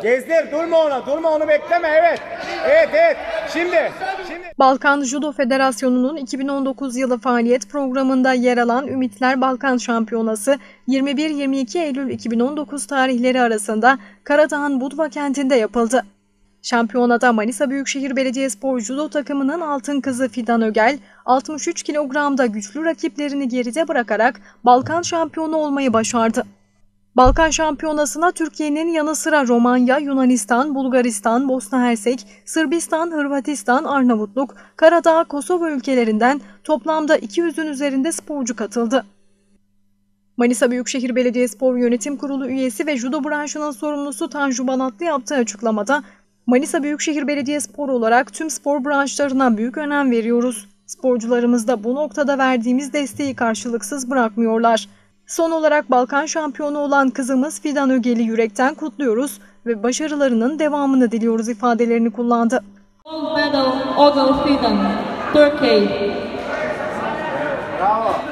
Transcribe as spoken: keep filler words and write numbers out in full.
Gezdir, durma ona, durma onu bekleme, evet. Evet, evet. Şimdi, şimdi. Balkan Judo Federasyonu'nun iki bin on dokuz yılı faaliyet programında yer alan Ümitler Balkan Şampiyonası yirmi bir yirmi iki Eylül iki bin on dokuz tarihleri arasında Karadağ'ın Budva kentinde yapıldı. Şampiyonada Manisa Büyükşehir Belediyespor Judo takımının altın kızı Fidan Ögel, altmış üç kilogramda güçlü rakiplerini geride bırakarak Balkan şampiyonu olmayı başardı. Balkan Şampiyonası'na Türkiye'nin yanı sıra Romanya, Yunanistan, Bulgaristan, Bosna Hersek, Sırbistan, Hırvatistan, Arnavutluk, Karadağ, Kosova ülkelerinden toplamda iki yüzün üzerinde sporcu katıldı. Manisa Büyükşehir Belediyespor Yönetim Kurulu üyesi ve judo branşının sorumlusu Tanju Banatlı yaptığı açıklamada, Manisa Büyükşehir Belediyespor olarak tüm spor branşlarına büyük önem veriyoruz. Sporcularımız da bu noktada verdiğimiz desteği karşılıksız bırakmıyorlar. Son olarak Balkan şampiyonu olan kızımız Fidan Ögel'i yürekten kutluyoruz ve başarılarının devamını diliyoruz ifadelerini kullandı. Gold medal Ogil Fidan, Turkey. Bravo.